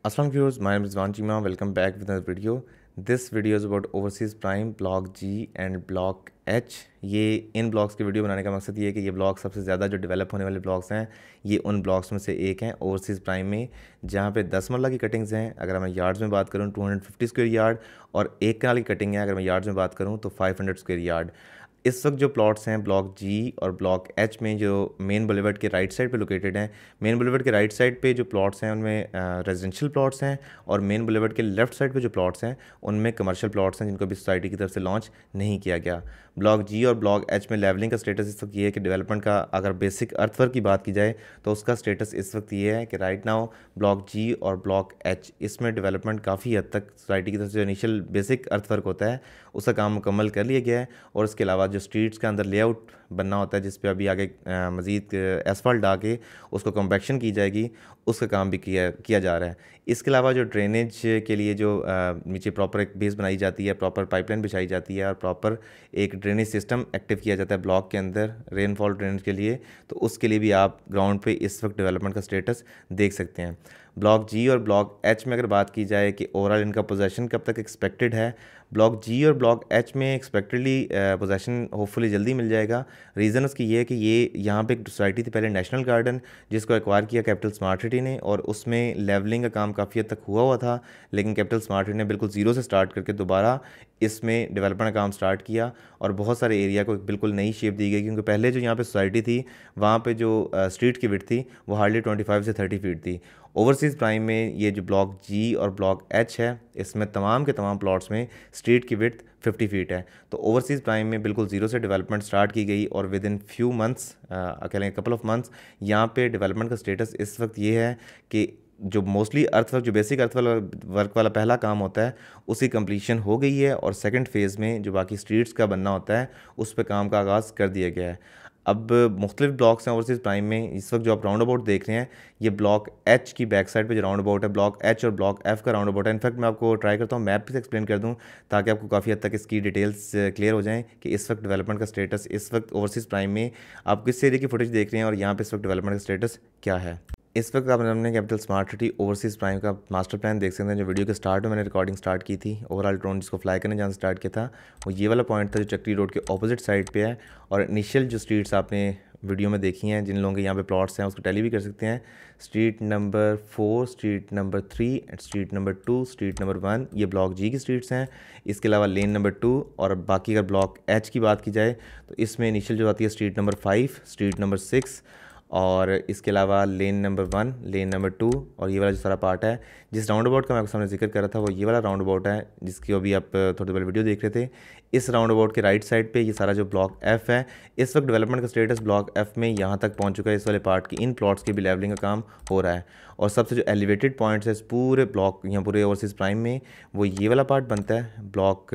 Assalamu viewers, my name is Rizwan Cheema. Welcome back with another video. This video is about overseas prime, block G and block H. ये इन blocks की video बनाने का मकसद ये है कि ये ब्लॉक सबसे ज़्यादा जो डेवलप होने वाले ब्लॉक्स हैं ये उन ब्लॉक्स में से एक हैं ओवरसीज़ प्राइम में, जहाँ पे 10 मरला की कटिंग्स हैं। अगर मैं यार्ड्स में बात करूँ 250 स्क्वायर यार्ड, और एक कनाल की कटिंग है अगर मैं यार्ड्स में बात करूँ तो 500 स्क्वायर यार्ड। इस वक्त जो प्लॉट्स हैं ब्लॉक जी और ब्लॉक एच में जो मेन बुलेवर्ड के राइट साइड पे लोकेटेड हैं, मेन बुलेवर्ड के राइट साइड पे जो प्लॉट्स हैं उनमें रेजिडेंशियल प्लॉट्स हैं, और मेन बुलेवर्ड के लेफ्ट साइड पे जो प्लॉट्स हैं उनमें कमर्शियल प्लॉट्स हैं जिनको भी सोसाइटी की तरफ से लॉन्च नहीं किया गया। ब्लॉक जी और ब्लॉक एच में लेवलिंग का स्टेटस इस वक्त ये है कि डेवलपमेंट का अगर बेसिक अर्थवर्क की बात की जाए तो उसका स्टेटस इस वक्त ये है कि राइट नाउ ब्लॉक जी और ब्लॉक एच इसमें डेवलपमेंट काफ़ी हद तक सोसाइटी की तरफ से जो इनिशियल बेसिक अर्थवर्क होता है उसका काम मुकम्मल कर लिया गया है। और इसके अलावा जो स्ट्रीट्स के अंदर लेआउट बनना होता है जिस पे अभी आगे मज़ीद एसफाल्ट डाल के उसको कॉम्पैक्शन की जाएगी, उसका काम भी किया जा रहा है। इसके अलावा जो ड्रेनेज के लिए जो नीचे प्रॉपर एक बेस बनाई जाती है, प्रॉपर पाइपलाइन बिछाई जाती है और प्रॉपर एक ड्रेनेज सिस्टम एक्टिव किया जाता है ब्लॉक के अंदर रेनफॉल ड्रेनेज के लिए, तो उसके लिए भी आप ग्राउंड पे इस वक्त डेवलपमेंट का स्टेटस देख सकते हैं। ब्लॉक जी और ब्लॉक एच में अगर बात की जाए कि ओवरऑल इनका पोजेसन कब तक एक्सपेक्टेड है, ब्लॉक जी और ब्लॉक एच में एक्सपेक्टेडली पोजेसन होपफुली जल्दी मिल जाएगा। रीज़न उसकी ये है कि ये यहाँ पे एक सोसाइटी थी पहले नेशनल गार्डन, जिसको एक्वायर किया कैपिटल स्मार्ट सिटी ने, और उसमें लेवलिंग का काम काफ़ी हद तक हुआ था, लेकिन कैपिटल स्मार्ट सिटी ने बिल्कुल ज़ीरो से स्टार्ट करके दोबारा इसमें डेवलपमेंट का काम स्टार्ट किया और बहुत सारे एरिया को बिल्कुल नई शेप दी गई। क्योंकि पहले जो यहाँ पे सोसाइटी थी वहाँ पे जो स्ट्रीट की विड्थ थी वो हार्डली 25 से 30 फीट थी। ओवरसीज़ प्राइम में ये जो ब्लॉक जी और ब्लॉक एच है इसमें तमाम के तमाम प्लॉट्स में स्ट्रीट की विड्थ 50 फीट है। तो ओवरसीज़ प्राइम में बिल्कुल ज़ीरो से डेवलपमेंट स्टार्ट की गई और विद इन फ्यू मंथ्स कह लें कपल ऑफ मंथ्स यहाँ पे डेवलपमेंट का स्टेटस इस वक्त ये है कि जो मोस्टली अर्थवर्क जो बेसिक अर्थवर्क वाला पहला काम होता है उसकी कंप्लीशन हो गई है, और सेकंड फेज़ में जो बाकी स्ट्रीट्स का बनना होता है उस पर काम का आगाज़ कर दिया गया है। अब मुख्तलिफ ब्लॉक्स हैं ओवरसीज़ प्राइम में। इस वक्त जो आप राउंड अबाउट देख रहे हैं ये ब्लॉक एच की बैक साइड पे जो राउंड अबाउट है ब्लॉक एच और ब्लॉक एफ का राउंड अबाउट है। इनफैक्ट मैं आपको ट्राई करता हूँ मैप से एक्सप्लेन कर दूँ ताकि आपको काफ़ी हद तक इसकी डिटेल्स क्लियर हो जाएँ कि इस वक्त डेवलपमेंट का स्टेटस इस वक्त ओवरसीज़ प्राइम में आप किस एरिया की फुटेज देख रहे हैं और यहाँ पर इस वक्त डेवलपमेंट का स्टेटस क्या है। इस वक्त आप हमने capital smart city overseas prime का मास्टर प्लान देख सकते हैं। जो वीडियो के स्टार्ट में मैंने रिकॉर्डिंग स्टार्ट की थी, ओवरऑल ड्रोन जिसको फ्लाई करने जहाँ से स्टार्ट किया था वो ये वाला पॉइंट था जो चक्री रोड के ऑपोजिट साइड पे है। और इनिशियल जो स्ट्रीट्स आपने वीडियो में देखी हैं, जिन लोगों के यहाँ पे प्लॉट्स हैं उसको टैली भी कर सकते हैं। Street number 4, street number 3, street number 2, street number 1 ये ब्लॉक जी की स्ट्रीट्स हैं। इसके अलावा लेन नंबर 2 और बाकी अगर ब्लॉक एच की बात की जाए तो इसमें इनिशियल जो आती है स्ट्रीट नंबर 5, स्ट्रीट नंबर 6 और इसके अलावा लेन नंबर 1, लेन नंबर 2 और ये वाला जो सारा पार्ट है। जिस राउंड अबाउट का मैं आपके सामने जिक्र कर रहा था वो ये वाला राउंड अबाउट है जिसकी अभी आप थोड़ी देर वीडियो देख रहे थे। इस राउंड अबाउट के राइट साइड पे ये सारा जो ब्लॉक एफ़ है, इस वक्त डेवलपमेंट का स्टेटस ब्लॉक एफ़ में यहाँ तक पहुँच चुका है। इस वाले पार्ट की इन प्लॉट्स की भी लेवलिंग का काम हो रहा है। और सबसे जो एलिवेटेड पॉइंट्स है इस पूरे ब्लॉक यहाँ पूरे ओवरसीज़ प्राइम में वो ये वाला पार्ट बनता है ब्लॉक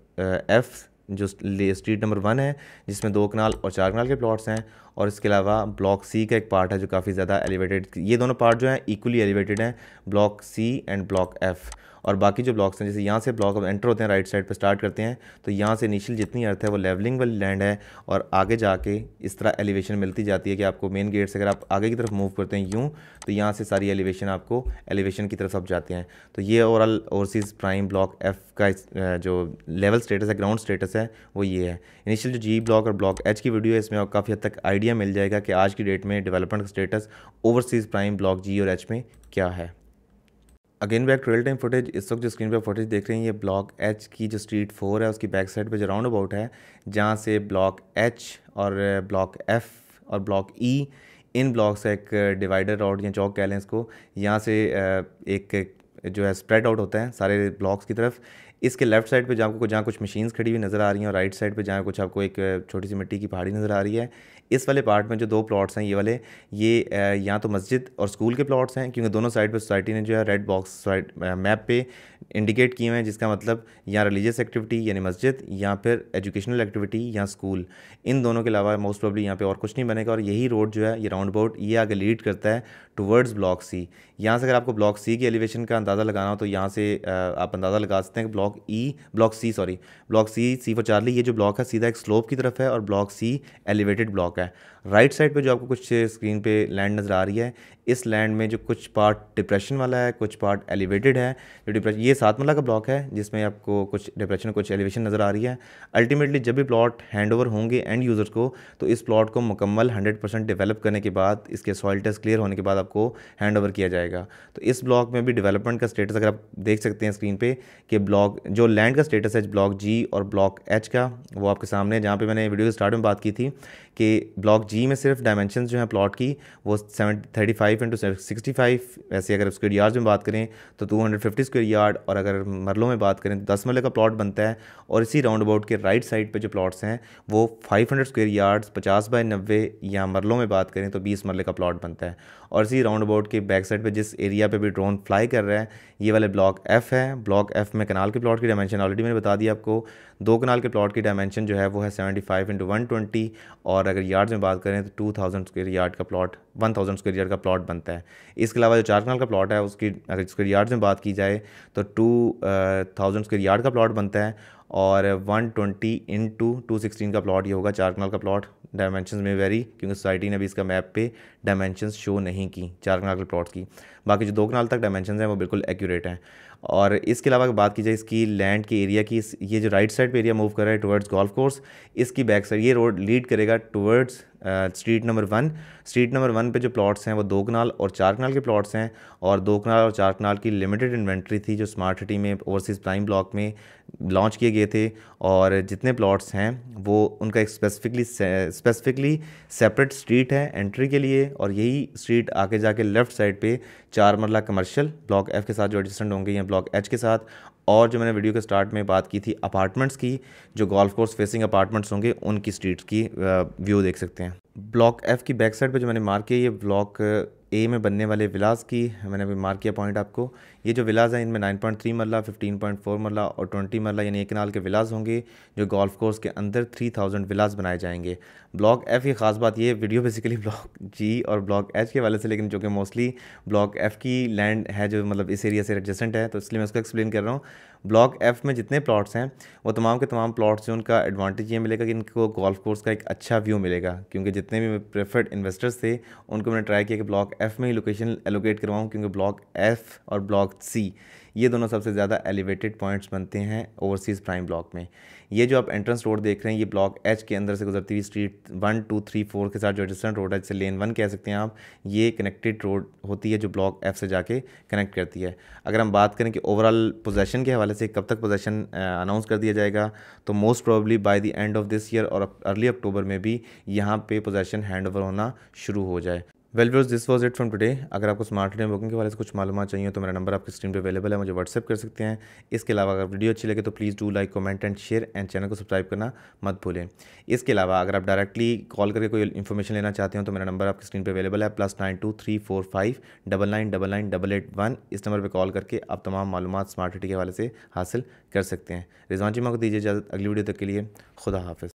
एफ़ जो स्ट्रीट नंबर 1 है जिसमें 2 कनाल और 4 कनाल के प्लॉट्स हैं। और इसके अलावा ब्लॉक सी का एक पार्ट है जो काफ़ी ज़्यादा एलिवेटेड, ये दोनों पार्ट जो हैं इक्वली एलिवेटेड हैं, block C and block F. और बाकी जो ब्लॉक्स हैं जैसे यहाँ से ब्लॉक एंटर होते हैं राइट साइड पे स्टार्ट करते हैं तो यहाँ से इनिशियल जितनी अर्थ है वो लेवलिंग वाली लैंड है और आगे जाके इस तरह एलिवेशन मिलती जाती है कि आपको मेन गेट से अगर आप आगे की तरफ मूव करते हैं यूँ तो यहाँ से सारी एलिवेशन आपको एलिवेशन की तरफ आप जाते हैं। तो ये overall overseas prime block F का जो लेवल स्टेटस है, ग्राउंड स्टेटस है वो ये है। इनिशियल जो जी ब्लॉक और ब्लॉक एच की वीडियो है इसमें आपको काफ़ी हद तक आइडिया मिल जाएगा कि आज की डेट में डेवलपमेंट का status overseas prime block G और एच में क्या है। Again back to real time footage. इस वक्त जो स्क्रीन पर फुटेज देख रहे हैं ये ब्लॉक एच की जो स्ट्रीट 4 है उसकी बैक साइड पे जो राउंड अबाउट है जहाँ से ब्लॉक एच और ब्लॉक एफ़ और ब्लॉक ई इन ब्लॉक से एक डिवाइडर रोड या चौक कह लें इसको, यहाँ से एक जो है स्प्रेड आउट होता है सारे ब्लॉक्स की तरफ। इसके लेफ्ट साइड पे जहाँ कुछ मशीन्स खड़ी हुई नज़र आ रही हैं और राइट साइड पे जहाँ कुछ आपको एक छोटी सी मिट्टी की पहाड़ी नज़र आ रही है। इस वाले पार्ट में जो 2 प्लॉट्स हैं ये वाले ये यहाँ तो मस्जिद और स्कूल के प्लॉट्स हैं क्योंकि दोनों साइड पे सोसाइटी ने जो है रेड बॉक्स साइड मैप पे इंडिकेट किए हुए हैं, जिसका मतलब यहाँ रिलीजियस एक्टिविटी यानी मस्जिद या फिर एजुकेशनल एक्टिविटी या स्कूल, इन दोनों के अलावा मोस्ट प्रॉब्ली यहाँ पे और कुछ नहीं बनेगा। और यही रोड जो है ये राउंड अबाउट ये आगे लीड करता है टुवर्ड्स ब्लॉक सी। यहाँ से अगर आपको ब्लॉक सी की एलिवेशन का अंदाज़ा लगाना हो तो यहाँ से आप अंदाज़ा लगा सकते हैं कि ब्लॉक सी फॉर चार्ली, ये जो ब्लॉक है सीधा एक स्लोप की तरफ है और ब्लॉक सी एलिवेटेड ब्लॉक है। राइट साइड पे जो आपको कुछ स्क्रीन पे लैंड नज़र आ रही है, इस लैंड में जो कुछ पार्ट डिप्रेशन वाला है, कुछ पार्ट एलिवेटेड है। जो डिप्रेशन, ये 7 मरला का ब्लॉक है जिसमें आपको कुछ डिप्रेशन कुछ एलिवेशन नज़र आ रही है। अल्टीमेटली जब भी प्लॉट हैंड ओवर होंगे एंड यूज़र को, तो इस प्लॉट को मुकम्मल 100% डेवलप करने के बाद, इसके सॉइल टेस्ट क्लियर होने के बाद आपको हैंड ओवर किया जाएगा। तो इस ब्लॉक में भी डेवलपमेंट का स्टेटस अगर आप देख सकते हैं स्क्रीन पे कि ब्लॉक जो लैंड का स्टेटस है ब्लॉक जी और ब्लॉक एच का, वो आपके सामने, जहाँ पे मैंने वीडियो के स्टार्ट में बात की थी कि ब्लॉक जी में सिर्फ डायमेंशंस जो हैं प्लॉट की वो 35 × 65, वैसे अगर स्क्वायर यार्ड्स में बात करें तो 250 स्क्वायर यार्ड, और अगर मरलों में बात करें तो 10 मरले का प्लॉट बनता है। और इसी राउंड अबाउट के राइट साइड पे जो प्लॉट्स हैं वो 500 स्क्वायर यार्ड्स 50/90, या मरलों में बात करें तो 20 मरले का प्लॉट बनता है। और इसी राउंड अबाउट के बैक साइड पे जिस एरिया पे भी ड्रोन फ्लाई कर रहा है, ये वाले ब्लॉक एफ़ है। ब्लॉक एफ़ में कनाल के प्लॉट की डायमेंशन ऑलरेडी मैंने बता दिया आपको। 2 कनाल के प्लॉट की डायमेंशन जो है वो है 75 × 120, और अगर यार्ड्स में बात करें तो 2000 स्क्वायर यार्ड का प्लॉट 1000 स्क्वायर यार्ड का प्लॉट बनता है। इसके अलावा जो 4 कनाल का प्लॉट है उसकी अगर स्क्वायर यार्ड्स में बात की जाए तो 2000 स्क्वायर यार्ड का प्लॉट बनता है, और 120 × 216 का प्लॉट ये होगा 4 कनाल का प्लॉट। डायमेंशंस में वेरी, क्योंकि सोसाइटी ने भी इसका मैप पे डायमेंशंस शो नहीं की 4 कनाल के प्लॉट्स की। बाकी जो 2 कनाल तक डायमेंशंस हैं वो बिल्कुल एक्यूरेट हैं। और इसके अलावा अगर बात की जाए इसकी लैंड के एरिया की, ये जो राइट साइड पे एरिया मूव कर रहा है टुवर्ड्स गोल्फ कोर्स, इसकी बैक साइड ये रोड लीड करेगा towards street number 1। Street number 1 पे जो प्लॉट्स हैं वो 2 कनाल और 4 कनाल के प्लॉट्स हैं, और 2 कनाल और 4 कनाल की लिमिटेड इन्वेंट्री थी जो स्मार्ट सिटी में ओवरसीज़ प्राइम ब्लॉक में लॉन्च किए गए थे। और जितने प्लॉट्स हैं वो उनका एक स्पेसिफिकली सेपरेट स्ट्रीट है एंट्री के लिए, और यही स्ट्रीट आके जाके लेफ़्ट साइड पे 4 मरला कमर्शियल ब्लॉक एफ़ के साथ जो एडजस्टेंट होंगे या ब्लॉक एच के साथ, और जो मैंने वीडियो के स्टार्ट में बात की थी अपार्टमेंट्स की, जो गोल्फ कोर्स फेसिंग अपार्टमेंट्स होंगे उनकी स्ट्रीट्स की व्यू देख सकते हैं। ब्लॉक एफ़ की बैक साइड पे जो मैंने मार्क किया, ये ब्लॉक ए में बनने वाले विलास की मैंने अभी मार्क किया पॉइंट आपको। ये जो विलास हैं इनमें 9.3 मरला, 15.4 मरला और 20 मरला यानी 1 कनाल के विलास होंगे, जो गोल्फ कोर्स के अंदर 3000 विलास बनाए जाएंगे। ब्लॉक एफ़ की ख़ास बात ये, वीडियो बेसिकली ब्लॉक जी और ब्लॉक एच के वाले से, लेकिन जो कि मोस्टली ब्लॉक एफ़ की लैंड है जो मतलब इस एरिया से एडजेसेंट है, तो इसलिए मैं उसको एक्सप्लेन कर रहा हूँ। ब्लॉक एफ़ में जितने प्लॉट्स हैं वो तमाम के तमाम प्लॉट्स, जो उनका एडवांटेज ये मिलेगा कि इनको गोल्फ कोर्स का एक अच्छा व्यू मिलेगा, क्योंकि जितने भी प्रेफर्ड इन्वेस्टर्स थे उनको मैंने ट्राई किया कि ब्लॉक एफ़ में ही लोकेशन एलोकेट करवाऊँ, क्योंकि ब्लॉक एफ़ और ब्लॉक सी ये दोनों सबसे ज़्यादा एलिवेटेड पॉइंट्स बनते हैं ओवरसीज़ प्राइम ब्लॉक में। ये जो आप एंट्रेंस रोड देख रहे हैं, ये ब्लॉक एच के अंदर से गुजरती हुई स्ट्रीट 1, 2, 3, 4 के साथ जो एडजेसेंट रोड है, जिसे लेन 1 कह सकते हैं आप, ये कनेक्टेड रोड होती है जो ब्लॉक एफ से जाके कनेक्ट करती है। अगर हम बात करें कि ओवरऑल पोजेसन के हवाले से कब तक पोजेसन अनाउंस कर दिया जाएगा, तो most probably by the end of this year और अर्ली अक्टूबर में भी यहाँ पे पोजेसन हैंड ओवर होना शुरू हो जाए। Well viewers, this was it from today. अगर आपको स्मार्ट सिटी बुकिंग के बारे में कुछ मालूमात चाहिए तो मेरा नंबर आपकी स्क्रीन पे अवेलेबल है, मुझे व्हाट्सएप कर सकते हैं। इसके अलावा अगर वीडियो अच्छी लगे तो please do like, comment and share, and channel को सब्सक्राइब करना मत भूलें। इसके अलावा अगर आप डायरेक्टली कॉल करके कोई इन्फॉर्मेशन लेना चाहते हो तो मेरा नंबर आपकी स्क्रीन पे अवेलेबल है, +92 345 9999 इस नंबर पर कॉल करके आप तमाम मालूमात स्मार्ट सिटी के हवाले से हासिल कर सकते हैं। रिजवान चीमा को दीजिए इजाज़त, अगली वीडियो तक के लिए खुदा हाफिज़।